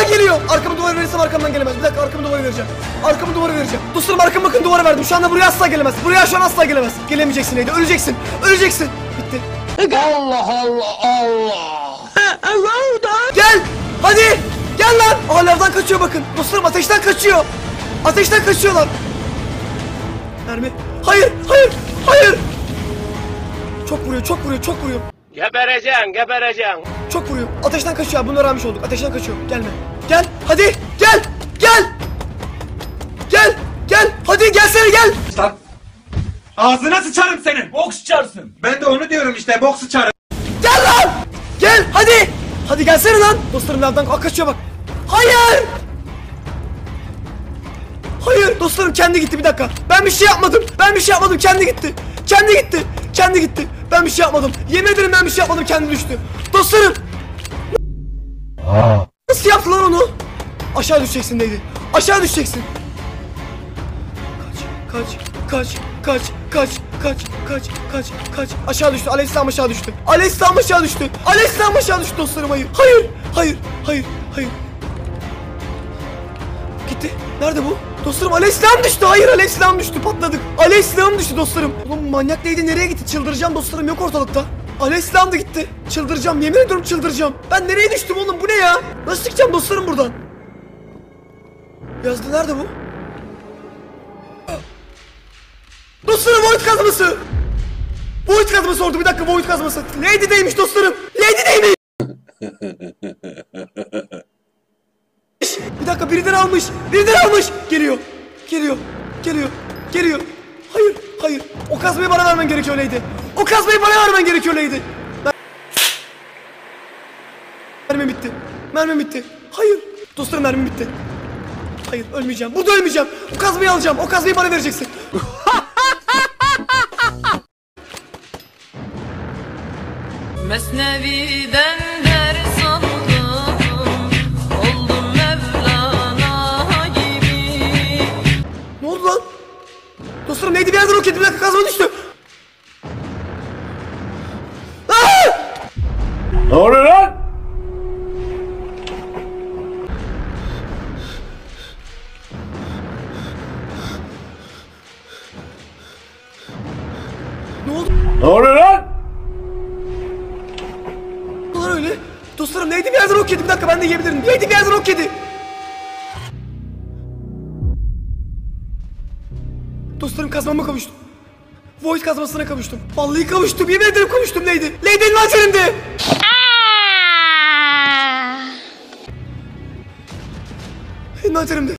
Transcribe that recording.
geliyor. Arkamı duvarı verirsem arkamdan gelemez. Bir dakika, arkamı duvarı vereceğim. Arkamı duvarı vereceğim. Dostlarım arkamı bakın, duvara verdim. Şu anda buraya asla gelemez. Buraya şu an asla gelemez. Gelemeyeceksin Lady. Öleceksin. Öleceksin. Bitti. Allah Allah Allah. Gel. Hadi. Gel lan. Aa, lavdan kaçıyor bakın. Dostlarım ateşten kaçıyor. Ateşten kaçıyorlar. Mermi. Hayır. Hayır. Hayır. Çok vuruyor. Çok vuruyor. Çok vuruyor. Gebereceksin, gebereceksin. Çok vuruyor. Ateşten kaçıyor. Bunu öğrenmiş olduk. Ateşten kaçıyor. Gelme. Gel. Hadi. Gel. Gel. Gel. Gel. Hadi gelsene gel. Lan. Ağzına sıçarım senin. Bok sıçarsın. Ben de onu diyorum işte. Bok sıçarım. Gel lan. Gel. Hadi. Hadi gelsene lan. Dostlarım lavdan kaçıyor bak. Hayır. Hayır. Dostlarım kendi gitti, bir dakika. Ben bir şey yapmadım. Ben bir şey yapmadım. Kendi gitti. Kendi gitti. Kendi gitti. Ben bir şey yapmadım. Yemin ederim ben bir şey yapmadım. Kendi düştü. Dostlarım. Nasıl yaptı lan onu? Aşağı düşeceksin neydi? Aşağı düşeceksin. Kaç. Kaç. Kaç. Kaç. Kaç. Kaç. Kaç. Kaç. Aşağı düştü. Aleyhisselam aşağı düştü. Aleyhisselam aşağı düştü. Aleyhisselam aşağı düştü dostlarım. Hayır. Hayır. Hayır. Hayır. Hayır. Gitti. Nerede bu? Dostlarım Aleyhisselam düştü. Hayır, Aleyhisselam düştü. Patladık. Aleyhisselam düştü dostlarım. Oğlum manyak neydi? Nereye gitti? Çıldıracağım dostlarım. Yok ortalıkta. Aleyhisselam da gitti. Çıldıracağım. Yemin ediyorum çıldıracağım. Ben nereye düştüm oğlum? Bu ne ya? Nasıl çıkacağım dostlarım buradan? Yazdı. Nerede bu? Dostlarım void kazması. Void kazması oldu. Bir dakika, void kazması. Lady'deymiş dostlarım. Lady'deymiş. Bir dakika, birden almış. Birden almış. Geliyor. Geliyor. Geliyor. Geliyor. Hayır. Hayır. O kazmayı bana vermen gerekiyor Lady. O kazmayı bana vermen gerekiyor Lady. Mermim bitti. Mermim bitti. Hayır. Dostlarım mermim bitti. Hayır, ölmeyeceğim. Burada ölmeyeceğim. O kazmayı alacağım. O kazmayı bana vereceksin. Mesnevi'den ders aldım, oldum Mevlana gibi. Ne oldu lan? Dostlarım neydi, bir yerden roket, bir dakika, kazma düştü. Aa! Ne oluyor lan? Ne oldu Ne oluyor lan? lan öyle? Dostlarım neydi, bir yerden roket, bir dakika, ben de yiyebilirim. Neydi bir yerden roketi? Dostlarım kazmama kavuştum. Void kazmasına kavuştum. Vallahi kavuştum. Yemin ederim kavuştum Lady. Lady'nin lazerimde. Lazerimde.